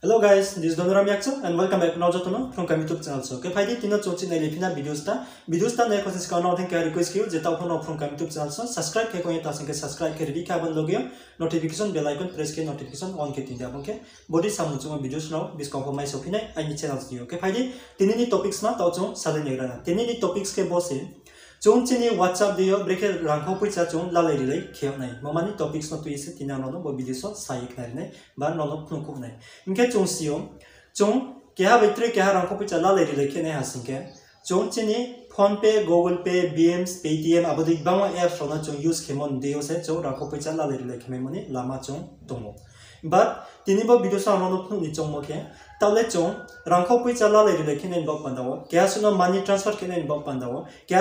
Hello guys, this is Donoram Yakso and welcome back to Phrung Kaham YouTube channel. So, if I did not watch the videos ta ne kosis ka na thank you request kiyo jeta upon Phrung Kaham YouTube channel so subscribe ke ko ta sing subscribe ke ready ka ban logyo notification bell icon press ke notification on ke tinda bonke body samu chuma videos no bis compromise opine ai channel dio. Okay, if I did tinini topics ma ta chung salen negra tinini topics ke bosse chung chini WhatsApp dio break rangkho puisa chung la lai rilai kheu nai mamani topics no tuise tina no bo video so sai khai nai ba no no phun ko nai inke chung sio chung ke ha betri ke ha rangkho puisa la lai rilai khe nai hasingke chung chini phone pay google pay bms paytm abodi bangwa apps no chung use khemon dio se chung rangkho puisa la lai rilai khemai mani lama chung tomo but tini bo video sa no no phun ni chung mo khe tawle chung rangkho puisa la lai rilai khene bok pandawo cash no money transfer khene bok pandawo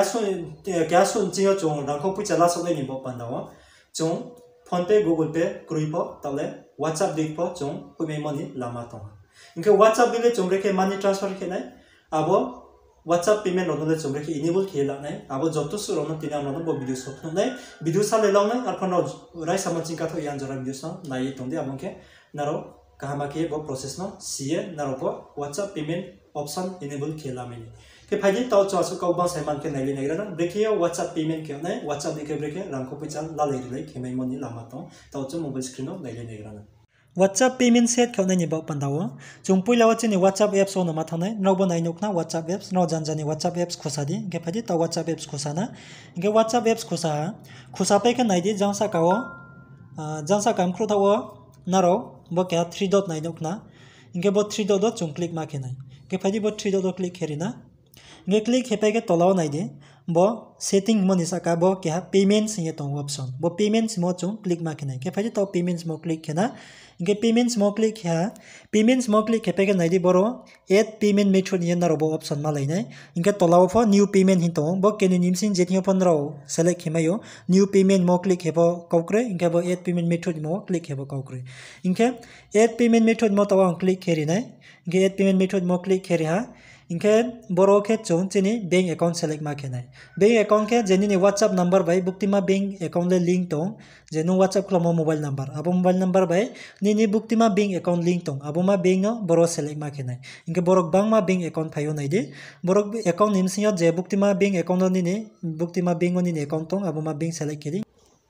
cash jingo chung rangkho puisa la so ni bok pandawo chung phone pay google pay kruipo tawle whatsapp dik po chung pumei moni lama to inke whatsapp bile chung reke money transfer khene abo whatsapp payment no le chung reke enable khela nai abo joto su ro no tina no bo video so nai video sa le law nai ar phono rai samachin ka tho yan jora video so nai tonde abonke naro kahama ke bo process no sie naro po whatsapp payment option enable khela meni ke phaji taw cho asu kau bang saiman ke nai le nai ra breke whatsapp payment ke nai whatsapp dike breke rangko puisa la le rilai khemai moni lama to taw cho mobile screen no nai le nai ra WhatsApp payment set khaunai ni bok pandawo chung puila chini WhatsApp apps on ma thanai nobo nai nokna WhatsApp apps no janjani WhatsApp apps khosadi ge phaji ta WhatsApp apps khosana ge WhatsApp apps khosa pe ke nai di jangsa kawo jangsa kam khru thawo naro bo ke 3 dot nai nokna ge bo 3 dot chung click ma ke nai ge phaji bo 3 dot click herina ge click hepai ge tolaw nai di bo setting moni saka bo ke payments ye tong option bo payments mo chung click ma ke nai ge phaji to payments mo click khena inge payments mo click ha payments mo click hepe ke naidi boro add payment method yen naro bo option ma lainai inge tolaw fo new payment hin to bo ke ni nimsin jethi opon ro select hemayo new payment mo click hebo kaukre inge bo add payment method mo click hebo kaukre inge add payment method mo tawang click heri nai inge add payment method mo click heri ha inge boro ke chung chini bank account select ma ke nai bank account ke jeni ni WhatsApp number bai buktima bank account le link tong jenu WhatsApp klamo mobile number abo mobile number bai ni buktima bank account link tong abo ma bank no boro select ma ke nai inge borok bang ma bank account phayo nai de borok account nim sinyo je buktima bank account ni buktima bank ni account tong abo ma bank select kedi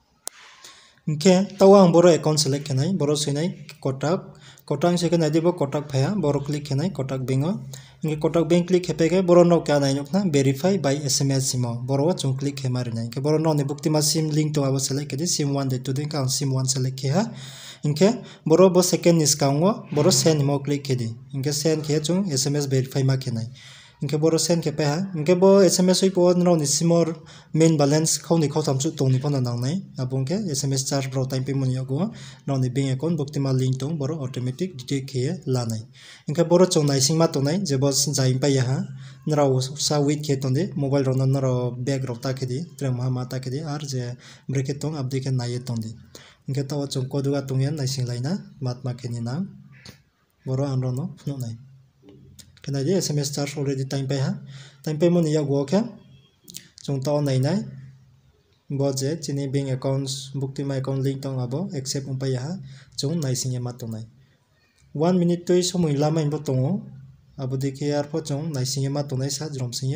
inge tawang boro account select ke nai boro sinai kotak se ke nai de bo kotak phaya boro click ke nai kotak bank inge kotak bank click hepe ke boro no ka nai nokna verify by SMS simo boro chung click he mari nai ke boro no ne buktima sim link to abo select ke sim 1 de to den ka sim 1 select ke ha inke boro bo second is kaungo boro send mo click ke di inke send ke chung SMS verify ma ke nai inke boro send ke pe ha inke bo SMS oi po no ni simor main balance khoni khotam chu tong ni pon nang nai abong ke SMS charge bro time pe mon yago no ni bank account buktima link tong boro automatic detect ke la nai inke boro chung nai singma to nai je bo jaim pa ya ha nra sa wait ke tonde mobile ron nro bag ro ta ke di trem ha ma ta ke di ar je break tong update ke nai tonde inke taw chung koduga tungyan nai sing laina mat ma ke ni na boro anro no no nai kena dia SMS charge already time pay mo niya go ke chung taw nai nai bo je chini bank accounts buktima account link tong abo accept umpa ya chung nai singe ma to nai 1 minute to somoi lama inbo tongo abo dekhe ar po chung nai singe ma to nai sa jrom singe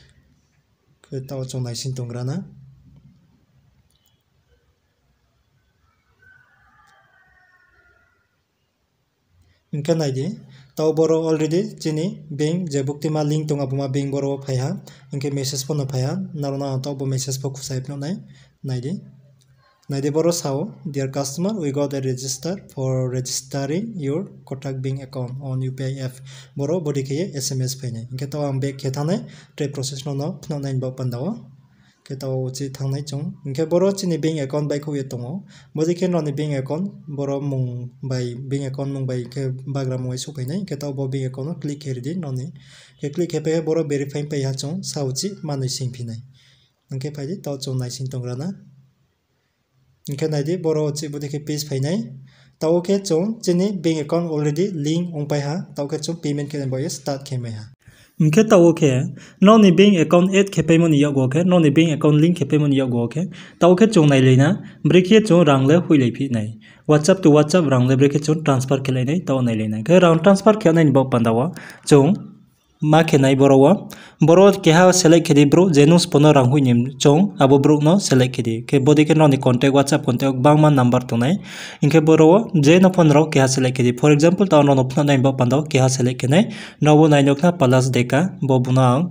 ke taw chung nai sing tongra na inka nai di taw boro already chini bank je buktima link tong abuma bank boro phaiha inke message phono phaiha narona taw bo message pho khusai pno nai di boro sao dear customer we got a register for registering your Kotak bank account on UPI app boro bodi ke SMS phainai inke taw am back ke thanai trade process no phno nai ba pandawo ke taw chi thangnai chung inke boro chini bank account bai khoye tongo bodi ke no ni bank account boro mung bai bank account mung bai ke bagram wai so painai ke taw bo bank account click her di no ni ke click he pe boro verify pai ha chung sauchi manui sing phinai inke phai di taw chung nai sing tongra na inke nai di boro chi bodi ke page phainai taw ke chung chini bank account already link ong pai ha taw ke chung payment ke boy start ke mai ha inke tawo ke no ni bank account add ke payment ya go ke no ni bank account link ke payment ya go ke tawo ke chung nai leina breke chung rang le hui le phi nai WhatsApp to WhatsApp rang lebre ke chung transfer kelainai taw nailena ke rang transfer kelainai bok pandawa chung ma kenai borowa boro keha select kedi bro jenus pono rang huinim chung abo bro no select kedi ke bodi ke no ni contact WhatsApp contact bangma number tonai inke borowa je no phone ro keha select kedi for example taw no phone nai bok pandaw keha select kenai nobo nai nokna plus deka bo bunang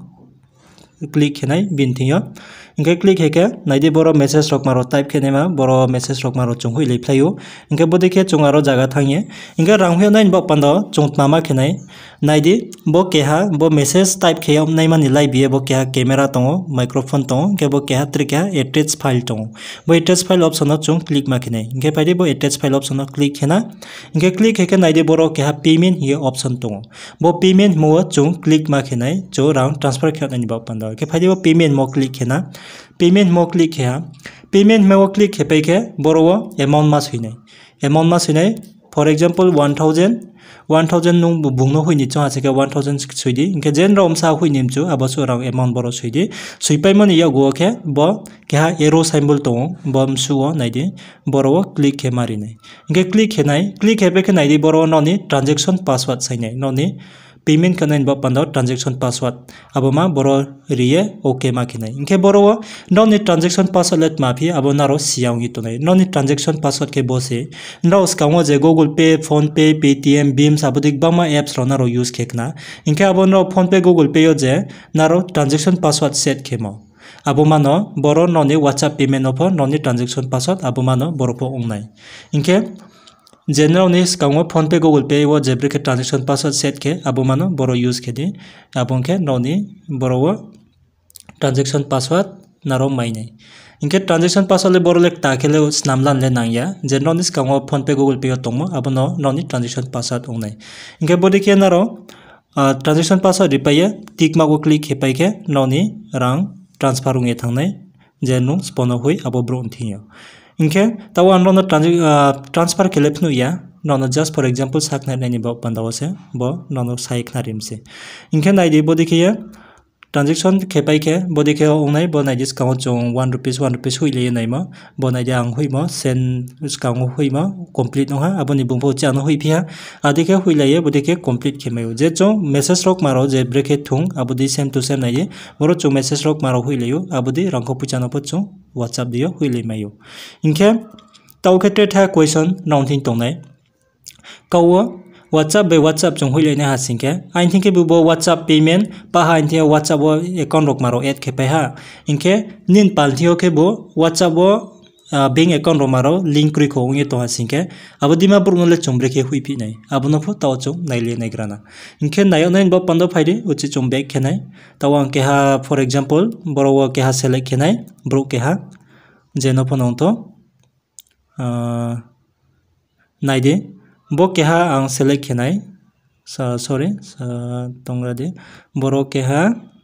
click kenai bintiyo inke click heke naidi boro message rok maro type kenema boro message rok maro chung hui leplayo inke bodi ke chung aro jaga thangye inke rang hui nai bok pandaw chung mama kenai naidi bo keha bo message type kheyam nai mani lai biye bo keha camera tongo microphone tongo ke bo keha trika attach file tongo bo attach file option no chung click ma kenai inke paide bo attach file option no click hena inke click heke naidi boro keha payment ye option tongo bo payment mo chung click ma kenai cho rang transfer khat ani bok pandaw ke paide bo payment mo click hena payment mo click heya payment mo click hepai ke boro amount mas hinai for example 1000 nung bungno huini chong achika 1000 suidi inke jen rom sa hui nim chu abaso rang amount boro suidi suipai mani ya go ke bo keha arrow symbol to bom suo naidi boro click he mari nai inke click hebe ke naidi boro no ni transaction password sainai no ni payment kana inba pando transaction password aboma boro riye okay ma kinai inke boro no ni transaction password let ma phi abo naro siang gi tonai no ni transaction password ke bose no skamo je Google Pay Phone Pay Paytm Beam sabudik bama apps ro naro use kekna inke abo no Phone Pay Google Pay yo je naro transaction password set kemo aboma no boro no ni WhatsApp payment no pho no ni transaction password aboma no boro pho ongnai inke general ni skamo Phone Pay Google Pay wo jebre ke transaction password set ke abomano boro use ke di abonke no ni boro wo transaction password naro mainai inke transaction password le boro lek takele snamlan le nangya general ni skamo Phone Pay Google Pay yo tongmo abono no ni transaction password ongnai inke bodi ke naro transaction password ripaya tik ma go click hepai ke no ni rang transfer unge thangnai jenu spono hui abo bro thiyo inke tawa no transfer kelepnu ya no just for example sakna nani ba pandawase bo no saikna rimse inke naidi bodike ya transaction kepai ke bodike ongnai bo naidi skamo chong 1 rupees hui le nai ma bo naidi ang hui ma sen skamo hui ma complete no ha aboni bungpo chano hui phia adike hui le bodike complete khemayo je chong message rok maro je break thung abodi same to same naidi boro chong message rok maro hui leyo abodi rangko puchano po chong WhatsApp dio hui le mayo inke taw khetre tha question non thing tongnai kawa WhatsApp by WhatsApp chung hui le na hasingke I think bu bo WhatsApp payment pa ha intia WhatsApp wo account rok maro add khepai ha inke nin pal thio ke bo WhatsApp wo bank account ro maro link kri ko nge to hasingke abodima burno le chombre ke hui pi nai abono pho taw chung naile nai grana inke nayo nai bo pando phaide uchi chung back khenai tawang ke ha for example boro wo ke ha select khenai bro ke ha jeno pho nong to naide bo keha ang select khenai sorry tongrade boro keha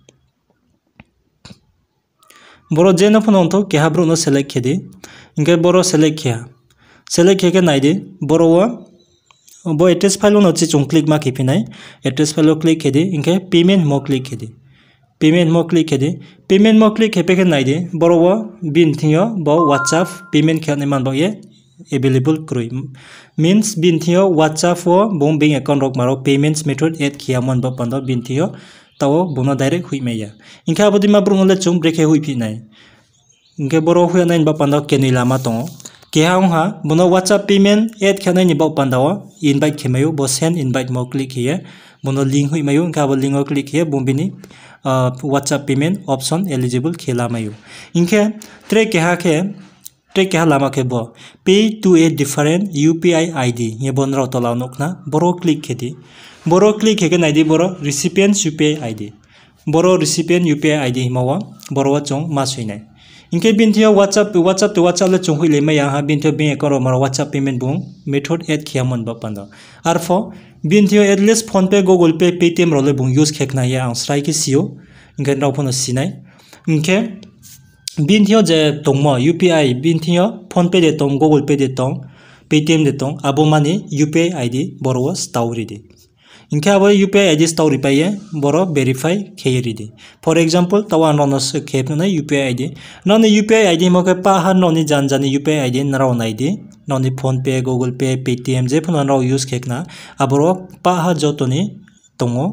boro jeno phone to keha bro no select khedi inge boro select kheke naide boro wa bo address file no chi chung click ma khipinai address file click khedi inge payment mo click hepe ke naide boro wa bin thio bo WhatsApp payment khane man bo ye available kroi means bin thio WhatsApp wo bong bank account rok maro payments method add khiamon ba pando bin thio tawo bono direct hui meya inka abodi ma brungole chung break hui phi nai inke boro hui nai ba pando kenui lama tong ke ha bono WhatsApp payment add khanai ni ba pando invite khemayo bo send invite mo click hiya bono link hui mayo inka bo link o click hiya bombini WhatsApp payment option eligible khela mayo inke Trek lama ke bo pay to a different UPI ID ye bonro tolaw nokna boro click heke naidi boro recipient UPI ID boro recipient UPI ID himawa boro chong masuinai inke binthio WhatsApp to WhatsApp le chung hui le maya ha binthio bank account maro WhatsApp payment bung method add khiamon ba pando arfo binthio at least Phone Pay Google Pay Paytm role bung use khekna ya ang strike sio inke raw phono sinai inke binthio je tongmo UPI binthio Phone Pay de tong Google Pay de tong Paytm de tong abomani UPI ID boro stawri de इनके अब UPI ID स्टोरी पाइए बरो verify खेरी for example तवा नोनो से खेपना UPI ID नोने UPI ID मके पाहा नोनी जान जानी UPI ID नराव नाइदी नोनी PhonePe Google Pay Paytm जे फोन नराव यूज खेकना अबरो पाहा जोतोनी तोंगो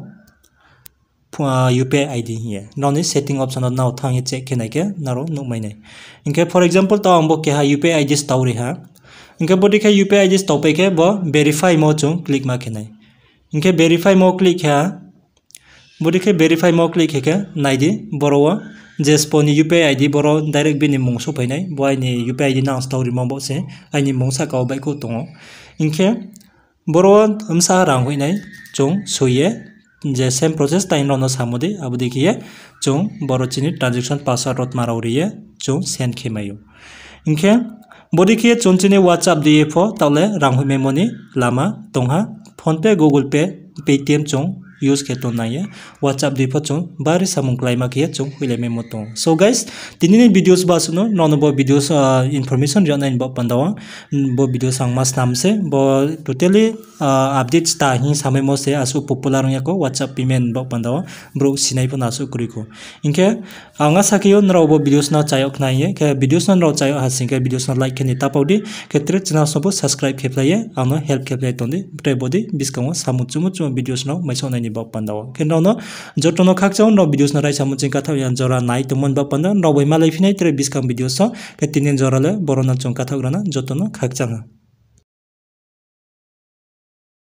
UPI ID here नोनी सेटिंग ऑप्शन नाव थांगे चेक खेनाय के नारो नुमाइनाय इनके फॉर एग्जांपल तवा अंबो के हा UPI ID स्टोरी हा इनके बॉडी के UPI ID स्टॉप के बो वेरीफाई मो चों क्लिक मा खेनाय इनके वेरीफाई मो क्लिक है बॉडी के वेरीफाई मो क्लिक है नाइदी बरो जेस्पोनी UPI ID बरो डायरेक्ट बिनि मुं सफैनाय बयनि UPI ID ना स्टोरी मो से आइनि मुं साकाव बाइको दङ इनके बरो हमसा रां होइनाय चों सोये जे सेम प्रोसेस टाइम नोनो सामोदे अब देखिए चों बरो चिनि ट्रांजैक्शन पासवर्ड मारावरिये चों सेंड खेमायो इनके बॉडी के चोंचिने WhatsApp दिए फो ताले रां होइ मेमोनी लामा तोंहा PhonePe Google Pay Paytm चों यूज के तो नाये WhatsApp दिफो चों बारि सामुं क्लाइमा के चों हुइले मेमो तो सो गाइस दिनैनि भिडियोस बासुनो नोनो बो भिडियोस इनफॉरमेशन जनाइन बो पंदावा बो भिडियोस आं मास नामसे बो टोटली अपडेट्स ता हि सामै मोसे आसु पपुलर याको WhatsApp पेमेंट बो पंदावा ब्रो सिनाइफो नासु कुरिको इनके आंगा साकियो नराव बो भिडियोस ना चायक नाये के भिडियोस नराव चायो हासिंके भिडियोस ना लाइक के नेता पाउदी के त्रे चैनल सबो सब्सक्राइब खेप्लाये आंनो हेल्प खेप्लाय तोंदे प्रे बॉडी बिस्कांगो सामुचुमुचु भिडियोस नाव मैसोनाइनि बो पंदावा के नोनो जटनो खाकचाव नो भिडियोस ना राइसा मुचिं काथाव यान जरा नाइ तमन बो पंदा नो बै मालाय फिनाय त्रे बिस्कां भिडियोस के तिनिन जराले बरोना चों काथावराना जटनो खाकचाङा